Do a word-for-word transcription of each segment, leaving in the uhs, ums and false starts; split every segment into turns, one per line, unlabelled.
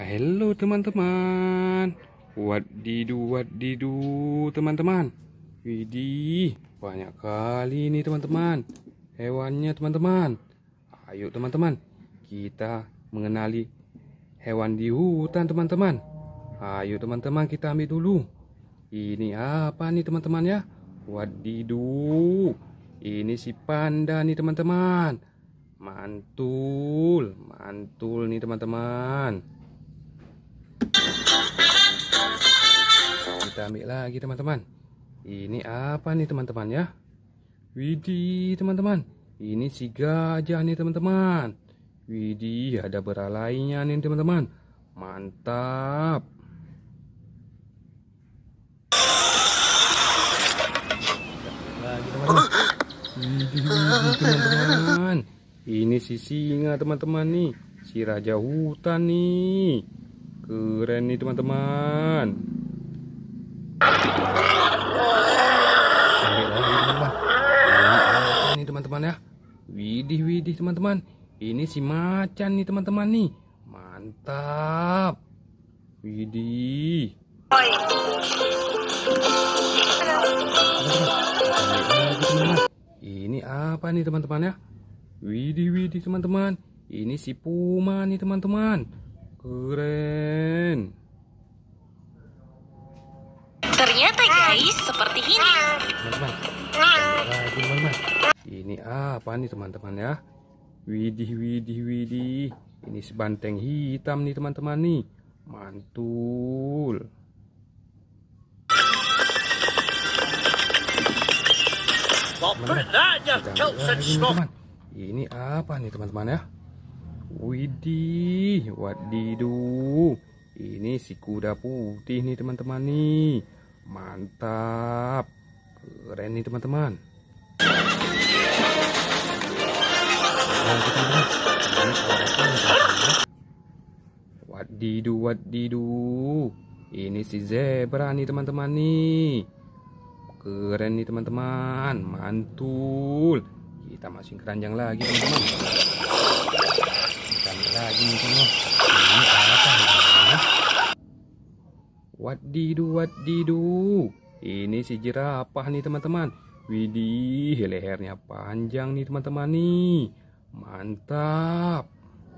Halo teman-teman. Wadidu wadidu teman-teman. Widih, banyak kali ini teman-teman hewannya teman-teman. Ayo teman-teman, kita mengenali hewan di hutan teman-teman. Ayo teman-teman, kita ambil dulu. Ini apa nih teman-teman ya? Wadidu, ini si panda nih teman-teman. Mantul, mantul nih teman-teman. Kita ambil lagi teman-teman. Ini apa nih teman-teman ya? Widih teman-teman, ini si gajah nih teman-teman. Widih, ada belalainya nih teman-teman. Mantap. Lagi teman-teman. Widih, widih teman-teman. Ini si singa teman-teman nih, si raja hutan nih. Keren nih teman-teman. Ambil lagi teman-teman. Ini apa nih teman-teman ya? Widih widih teman-teman. Ini si macan nih teman-teman nih. Mantap. Widih. Teman-teman. Ini apa nih teman-teman ya? Widih widih teman-teman. Ini si puma nih teman-teman. Keren.
Ternyata guys, seperti ini.
Teman-teman. Lagi teman-teman. Ini apa nih teman-teman ya? Widih widih widih. Ini sebanteng hitam nih teman-teman nih. Mantul. Teman-teman. Teman-teman. Ini apa nih teman-teman ya? Widih, wadidu. Ini si kuda putih nih teman-teman nih. Mantap. Keren nih teman-teman. Wadidu, wadidu. Ini si zebra nih teman-teman nih. Keren nih teman-teman. Mantul. Kita masukin keranjang lagi teman-teman. Kita ambil lagi nih teman-teman. Ini apa nih teman-teman? Wadidu, wadidu. Ini si jerapah nih teman-teman. Widih, lehernya panjang nih teman-teman nih. Mantap.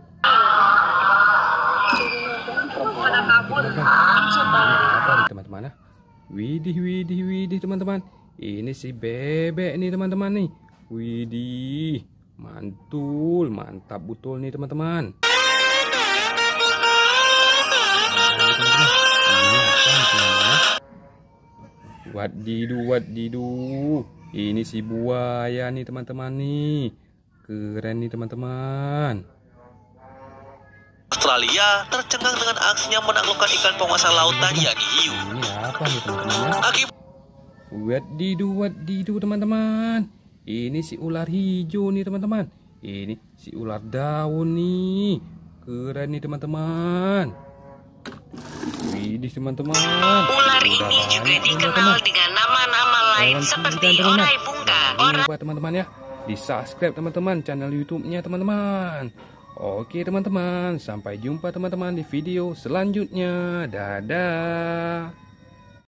Ini apa nih teman-teman ya? Widih, widih, widih teman-teman. Ini si bebek nih teman-teman nih. Widih, mantul, mantap betul nih teman-teman. Wadidu, wadidu. Ini si buaya nih teman-teman nih. Keren nih teman-teman.
Australia tercengang dengan aksinya menaklukkan ikan penguasa lautan yakni hiu.
Ini apa nih teman-teman?
Akibat
Wadidu, wadidu teman-teman. Ini si ular hijau nih teman-teman. Ini si ular daun nih. Keren nih teman-teman. Widih teman-teman.
Ular ini juga dikenal dengan nama-nama lain seperti orai bunga.
Jangan lupa teman-teman ya, di subscribe teman-teman channel YouTube-nya teman-teman. Oke teman-teman, sampai jumpa teman-teman di video selanjutnya. Dadah.